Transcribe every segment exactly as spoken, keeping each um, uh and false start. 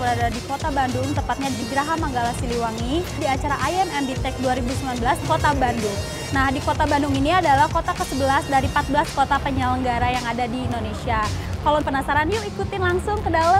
berada di Kota Bandung, tepatnya di Geraha Manggala Siliwangi, di acara I M M B Tech dua ribu sembilan belas Kota Bandung. Nah, di Kota Bandung ini adalah kota kesebelas dari empat belas kota penyelenggara yang ada di Indonesia. Kalau penasaran, yuk ikutin langsung ke dalam.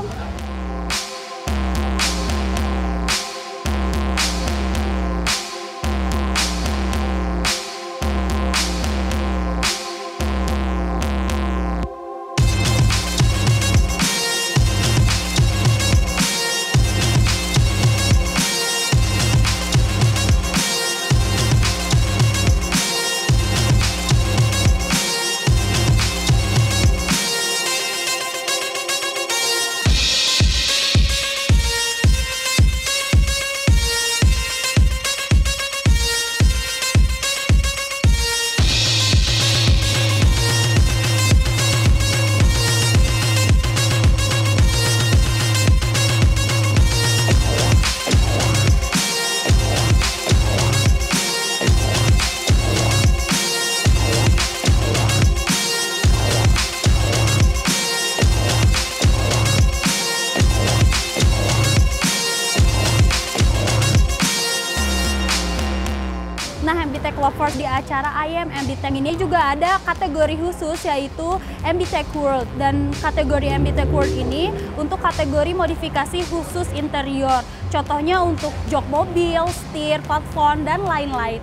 Nah, M B Tech Lovers di acara I M M B Tech ini juga ada kategori khusus, yaitu M B Tech World. Dan kategori M B Tech World ini untuk kategori modifikasi khusus interior. Contohnya untuk jok mobil, setir, platform, dan lain-lain.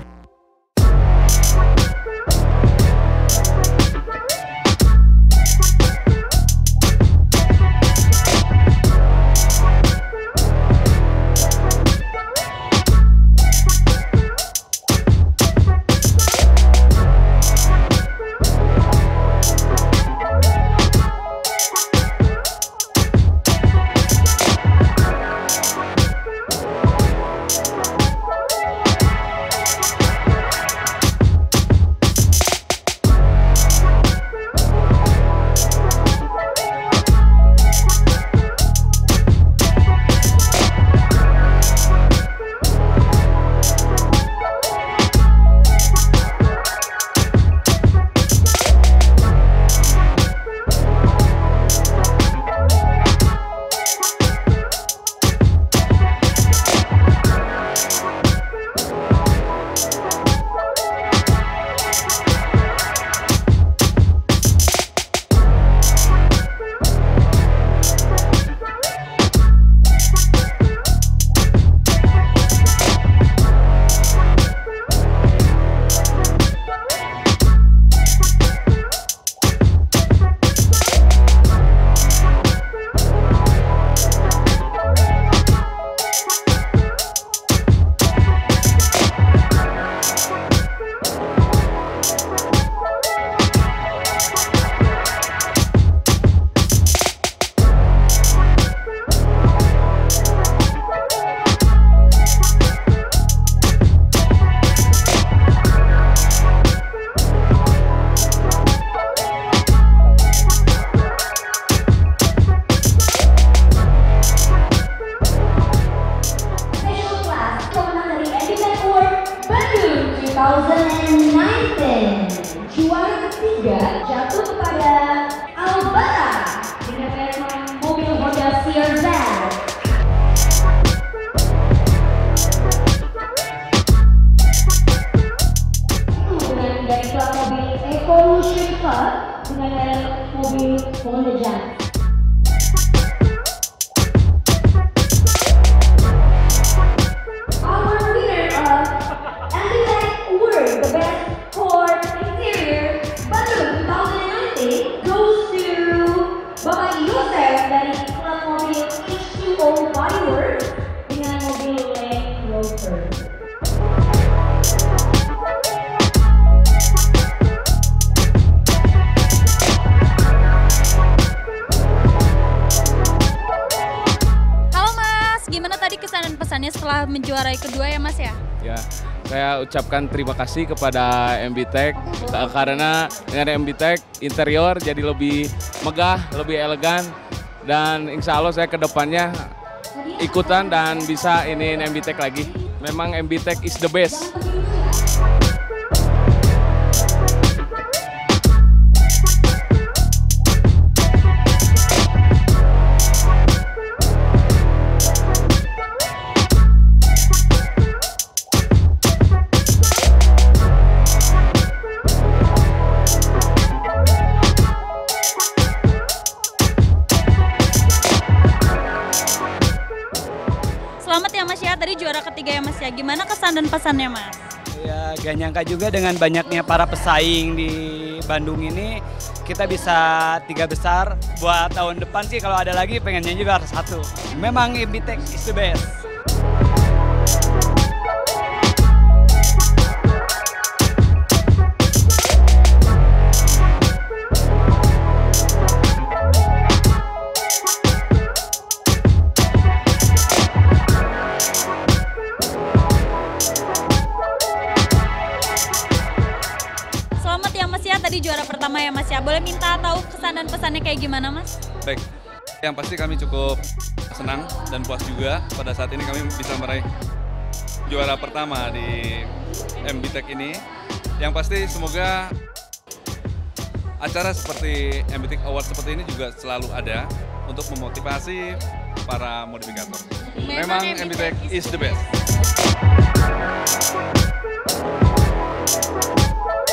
dua ribu sembilan belas juara ketiga jatuh kepada Albara dengan merek mobil Honda C R Z. Dengan dari klub mobil Evolution Club dengan merek mobil Honda Jazz. Pesannya setelah menjuarai kedua ya Mas ya? Ya, saya ucapkan terima kasih kepada M B Tech karena dengan M B Tech interior jadi lebih megah, lebih elegan, dan insya Allah saya kedepannya ikutan dan bisa ini M B Tech lagi. Memang M B Tech is the best. Mas ya, tadi juara ketiga ya Mas ya. Gimana kesan dan pesannya Mas? Ya, gak nyangka juga dengan banyaknya para pesaing di Bandung ini, kita bisa tiga besar. Buat tahun depan sih kalau ada lagi pengennya juga harus satu. Memang M B Tech is the best. Selamat ya Mas ya, tadi juara pertama ya Mas ya. Boleh minta tahu kesan dan pesannya kayak gimana Mas? Baik, yang pasti kami cukup senang dan puas juga pada saat ini kami bisa meraih juara pertama di M B Tech ini. Yang pasti semoga acara seperti M B Tech Award seperti ini juga selalu ada untuk memotivasi para modifikator. Memang M B Tech is the best.